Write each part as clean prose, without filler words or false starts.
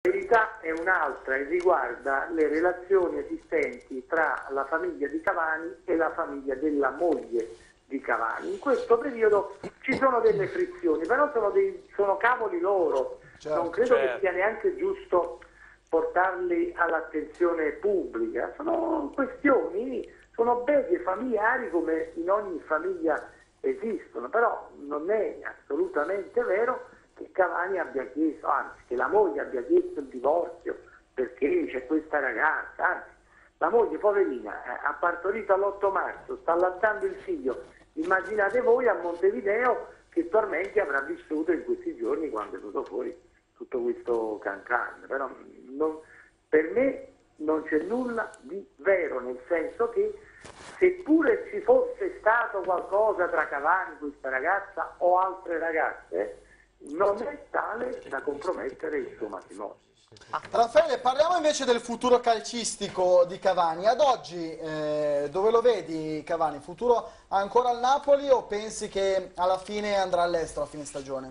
La verità è un'altra e riguarda le relazioni esistenti tra la famiglia di Cavani e la famiglia della moglie di Cavani. In questo periodo ci sono delle frizioni, però sono cavoli loro, non credo che sia neanche giusto portarli all'attenzione pubblica, sono questioni, sono beghe familiari come in ogni famiglia esistono, però non è assolutamente vero che Cavani abbia chiesto, anzi che la moglie abbia chiesto il divorzio perché c'è questa ragazza, anzi la moglie poverina ha partorito all'8 marzo, sta allattando il figlio, immaginate voi a Montevideo che tormenti avrà vissuto in questi giorni quando è venuto fuori tutto questo cancan, però per me non c'è nulla di vero, nel senso che seppure ci fosse stato qualcosa tra Cavani e questa ragazza o altre ragazze, non è tale da compromettere il suo matrimonio. Raffaele, parliamo invece del futuro calcistico di Cavani. Ad oggi dove lo vedi Cavani? Futuro ancora al Napoli o pensi che alla fine andrà all'estero a fine stagione?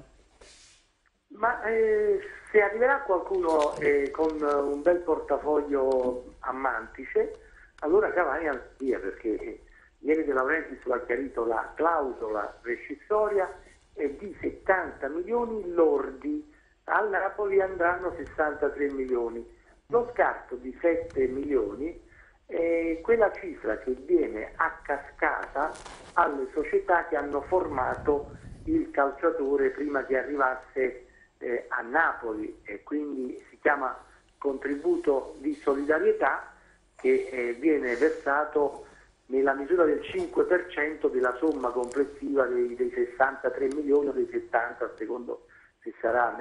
Ma se arriverà qualcuno con un bel portafoglio a Mantice, allora Cavani andrà via, perché ieri De Laurentiis ha chiarito la clausola rescissoria è di 70 milioni lordi, al Napoli andranno 63 milioni. Lo scarto di 7 milioni è quella cifra che viene a cascata alle società che hanno formato il calciatore prima che arrivasse a Napoli, e quindi si chiama contributo di solidarietà, che viene versato nella misura del 5% della somma complessiva dei 63 milioni o dei 70, secondo se sarà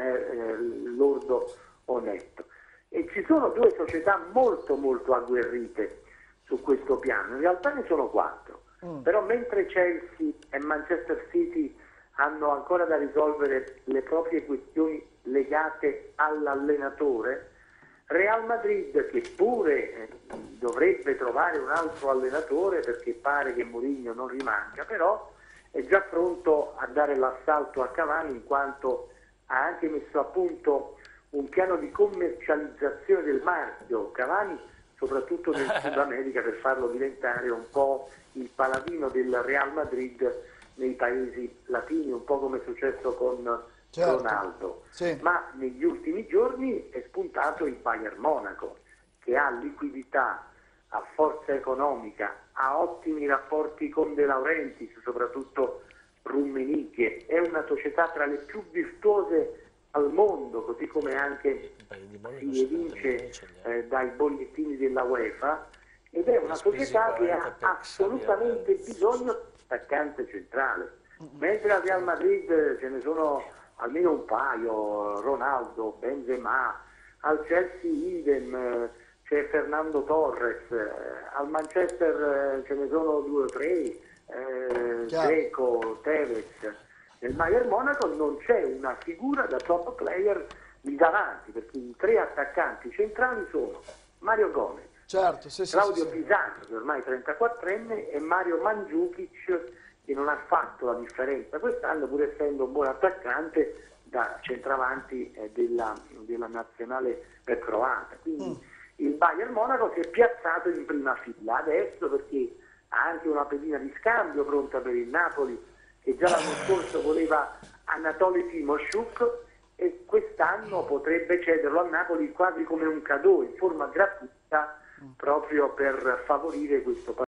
lordo o netto. E ci sono due società molto molto agguerrite su questo piano, in realtà ne sono 4, però mentre Chelsea e Manchester City hanno ancora da risolvere le proprie questioni legate all'allenatore, Real Madrid, che pure dovrebbe trovare un altro allenatore perché pare che Mourinho non rimanga, però è già pronto a dare l'assalto a Cavani, in quanto ha anche messo a punto un piano di commercializzazione del marchio Cavani, soprattutto nel Sud America, per farlo diventare un po' il paladino del Real Madrid nei paesi latini, un po' come è successo con Ronaldo. Sì. Ma negli ultimi giorni è spuntato il Bayern Monaco, che ha liquidità, ha forza economica, ha ottimi rapporti con De Laurentiis, soprattutto Rummenigge, è una società tra le più virtuose al mondo, così come anche si evince dai bollettini della UEFA, ed è una società che ha assolutamente bisogno di attaccante centrale, mentre al Real Madrid ce ne sono almeno un paio, Ronaldo, Benzema, al Chelsea idem, c'è Fernando Torres, al Manchester ce ne sono 2 o 3, Dzeko, Tevez. Nel Bayern Monaco non c'è una figura da top player lì davanti, perché i 3 attaccanti centrali sono Mario Gomez, Claudio Pisano, che ormai è 34enne, e Mario Mandzukic, che non ha fatto la differenza quest'anno, pur essendo un buon attaccante da centravanti della nazionale croata. Quindi il Bayern Monaco si è piazzato in prima fila adesso, perché ha anche una pedina di scambio pronta per il Napoli, che già l'anno scorso voleva Anatoli Timoshuk, e quest'anno potrebbe cederlo a Napoli quasi come un cadeau, in forma gratuita, proprio per favorire questo